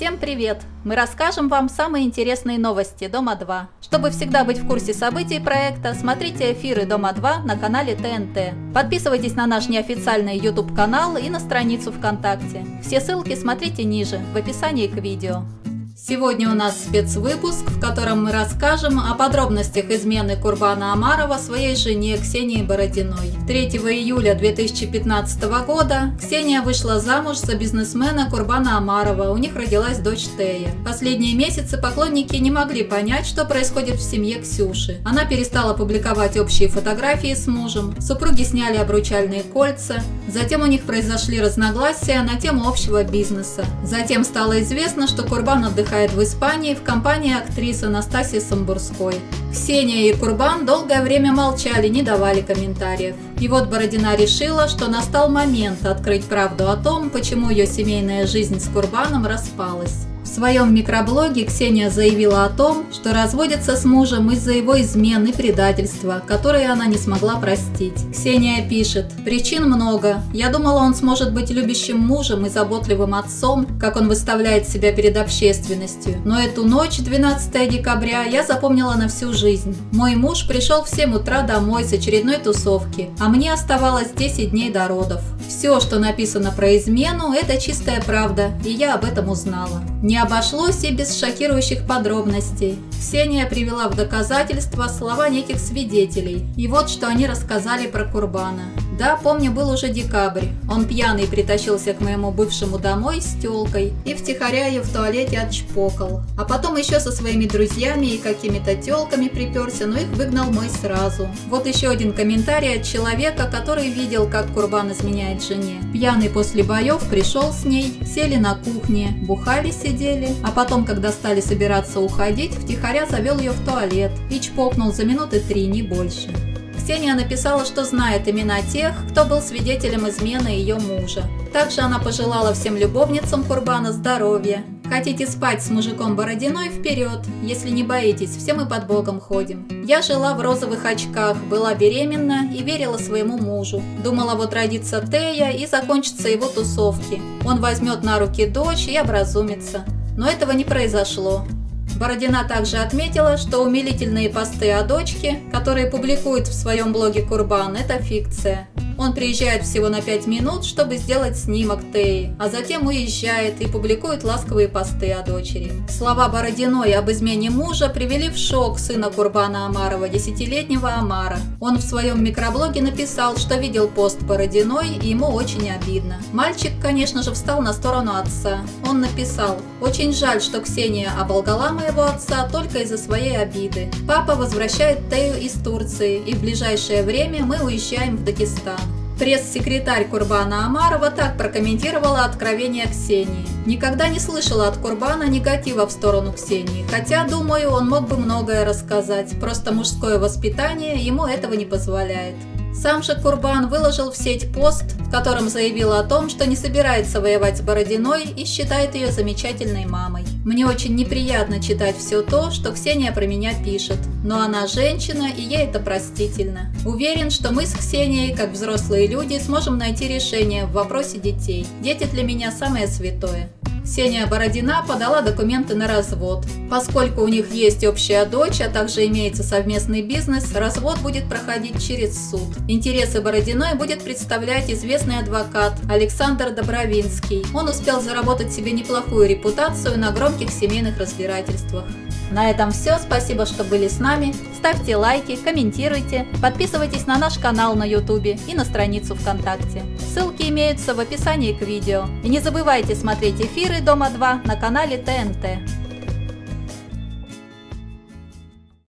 Всем привет! Мы расскажем вам самые интересные новости Дома-2. Чтобы всегда быть в курсе событий проекта, смотрите эфиры Дома-2 на канале ТНТ. Подписывайтесь на наш неофициальный YouTube-канал и на страницу ВКонтакте. Все ссылки смотрите ниже, в описании к видео. Сегодня у нас спецвыпуск, в котором мы расскажем о подробностях измены Курбана Омарова своей жене Ксении Бородиной. 3 июля 2015 года Ксения вышла замуж за бизнесмена Курбана Омарова, у них родилась дочь Тея. Последние месяцы поклонники не могли понять, что происходит в семье Ксюши. Она перестала публиковать общие фотографии с мужем, супруги сняли обручальные кольца, затем у них произошли разногласия на тему общего бизнеса. Затем стало известно, что Курбан отдыхает в Испании в компании актрисы Настасьи Самбурской. Ксения и Курбан долгое время молчали, не давали комментариев. И вот Бородина решила, что настал момент открыть правду о том, почему ее семейная жизнь с Курбаном распалась. В своем микроблоге Ксения заявила о том, что разводится с мужем из-за его измен и предательства, которые она не смогла простить. Ксения пишет: «Причин много. Я думала, он сможет быть любящим мужем и заботливым отцом, как он выставляет себя перед общественностью. Но эту ночь, 12 декабря, я запомнила на всю жизнь. Мой муж пришел в 7 утра домой с очередной тусовки, а мне оставалось 10 дней до родов. Все, что написано про измену, это чистая правда, и я об этом узнала». Не обошлось и без шокирующих подробностей. Ксения привела в доказательство слова неких свидетелей. И вот что они рассказали про Курбана. «Да, помню, был уже декабрь. Он пьяный притащился к моему бывшему домой с тёлкой и втихаря ее в туалете отчпокал. А потом еще со своими друзьями и какими-то тёлками приперся, но их выгнал мой сразу». Вот еще один комментарий от человека, который видел, как Курбан изменяет жене. Пьяный после боев пришел с ней, сели на кухне, бухали, сидели, а потом, когда стали собираться уходить, втихаря завел ее в туалет и чпокнул за минуты 3, не больше. Ксения написала, что знает имена тех, кто был свидетелем измены ее мужа. Также она пожелала всем любовницам Курбана здоровья. Хотите спать с мужиком Бородиной — вперед, если не боитесь, все мы под Богом ходим. Я жила в розовых очках, была беременна и верила своему мужу. Думала, вот родится Тея и закончатся его тусовки. Он возьмет на руки дочь и образумится. Но этого не произошло. Бородина также отметила, что умилительные посты о дочке, которые публикует в своем блоге Курбан, это фикция. Он приезжает всего на 5 минут, чтобы сделать снимок Теи, а затем уезжает и публикует ласковые посты о дочери. Слова Бородиной об измене мужа привели в шок сына Курбана Омарова, 10-летнего Омара. Он в своем микроблоге написал, что видел пост Бородиной, и ему очень обидно. Мальчик, конечно же, встал на сторону отца. Он написал: «Очень жаль, что Ксения оболгала моего отца только из-за своей обиды. Папа возвращает Тею из Турции, и в ближайшее время мы уезжаем в Дагестан». Пресс-секретарь Курбана Омарова так прокомментировала откровение Ксении. «Никогда не слышала от Курбана негатива в сторону Ксении, хотя, думаю, он мог бы многое рассказать, просто мужское воспитание ему этого не позволяет». Сам же Курбан выложил в сеть пост, в котором заявил о том, что не собирается воевать с Бородиной и считает ее замечательной мамой. «Мне очень неприятно читать все то, что Ксения про меня пишет, но она женщина, и ей это простительно. Уверен, что мы с Ксенией, как взрослые люди, сможем найти решение в вопросе детей. Дети для меня самое святое». Ксения Бородина подала документы на развод. Поскольку у них есть общая дочь, а также имеется совместный бизнес, развод будет проходить через суд. Интересы Бородиной будет представлять известный адвокат Александр Добровинский. Он успел заработать себе неплохую репутацию на громких семейных разбирательствах. На этом все. Спасибо, что были с нами. Ставьте лайки, комментируйте, подписывайтесь на наш канал на YouTube и на страницу ВКонтакте. Ссылки имеются в описании к видео. И не забывайте смотреть эфиры Дома-2 на канале ТНТ.